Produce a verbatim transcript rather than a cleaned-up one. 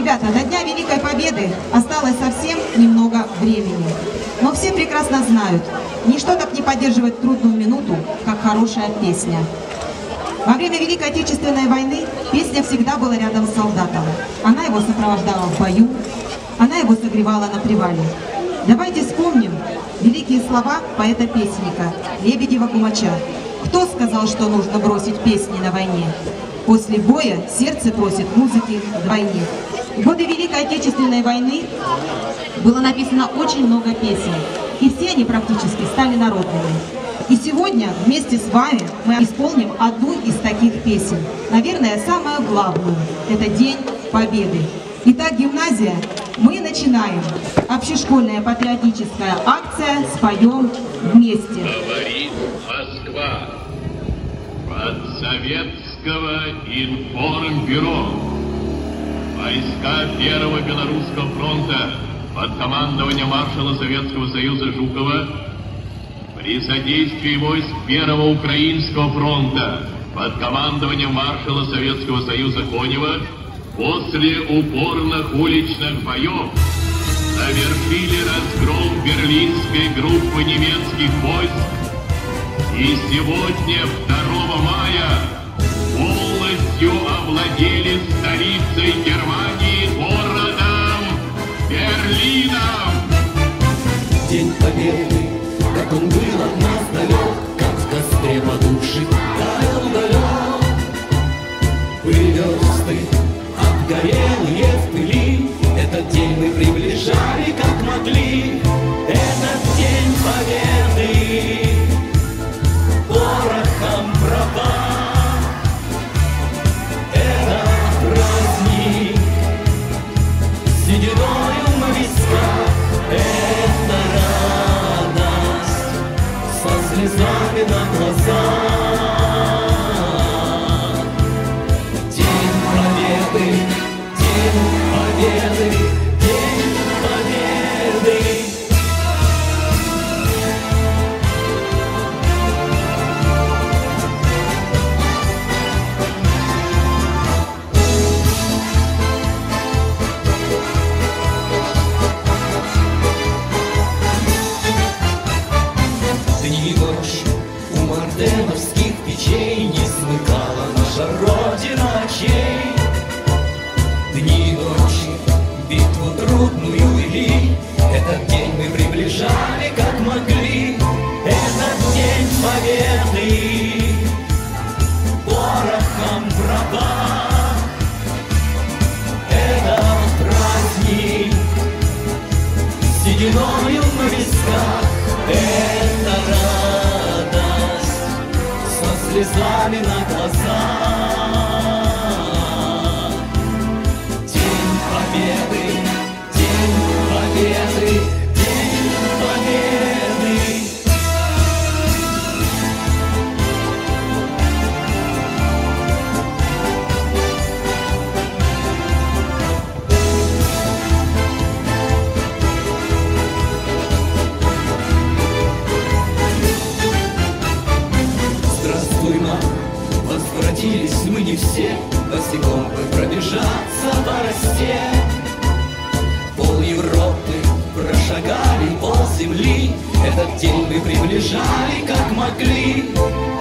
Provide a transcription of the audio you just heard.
Ребята, до Дня Великой Победы осталось совсем немного времени. Но все прекрасно знают, ничто так не поддерживает трудную минуту, как хорошая песня. Во время Великой Отечественной войны песня всегда была рядом с солдатом. Она его сопровождала в бою, она его согревала на привале. Давайте вспомним великие слова поэта-песенника Лебедева-Кумача. Кто сказал, что нужно бросить песни на войне? После боя сердце просит музыки вдвойне. В годы Великой Отечественной войны было написано очень много песен, и все они практически стали народными. И сегодня вместе с вами мы исполним одну из таких песен. Наверное, самую главную. Это День Победы. Итак, гимназия, мы начинаем. Общешкольная патриотическая акция «Споем вместе». Говорит Москва. От Советского информбюро. Войска Первого Белорусского фронта под командованием маршала Советского Союза Жукова при содействии войск Первого Украинского фронта под командованием маршала Советского Союза Конева после упорных уличных боев совершили разгром берлинской группы немецких войск и сегодня, второго мая, полностью овладели столицей Германии, городом Берлином. День Победы, как он был от нас далек, как в костре потухший таял далек. Пыль версты, обгорелые в пыли, этот день мы приближали, как могли. Этот День Победы порохом пропах. Это праздник сединою на висках. Это радость со слезами на глазах. День Победы, День Победы, День Победы. Дни ночи у мартеновских печей не смыкала наша Родина очей. Дни ночи битву трудную вели, этот день мы приближали, как могли. Этот День Победы порохом в рабах. Это праздник сединою на висках. Это радость со слезами на глазах. День Победы, День Победы, День Победы. Здравствуй, мама, возвратились мы не все, босиком бы пробежаться по росте. Пол Европы прошагали, пол земли, этот день мы приближали, как могли.